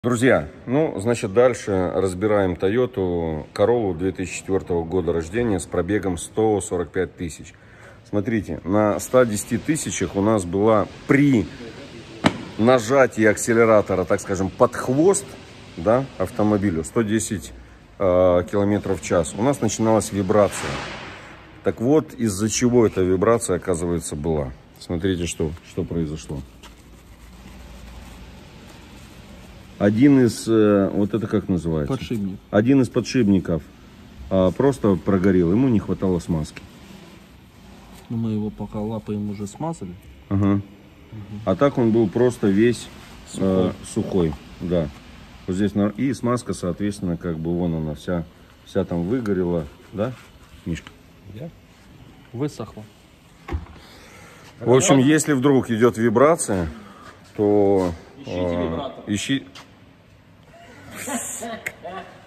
Друзья, ну, значит, дальше разбираем Toyota Corolla 2004 года рождения с пробегом 145 тысяч. Смотрите, на 110 тысячах у нас была при нажатии акселератора, так скажем, под хвост, да, автомобилю 110 километров в час. У нас начиналась вибрация. Так вот, из-за чего эта вибрация, оказывается, была. Смотрите, что произошло. Один из, вот это как называется? Подшипник. Один из подшипников просто прогорел, ему не хватало смазки. Но мы его пока лапаем уже смазали. Ага. А так он был просто весь сухой. Да. Вот здесь, и смазка, соответственно, как бы вон она вся там выгорела, да, Мишка? Да. Высохла. В общем, если вдруг идет вибрация, то ищи...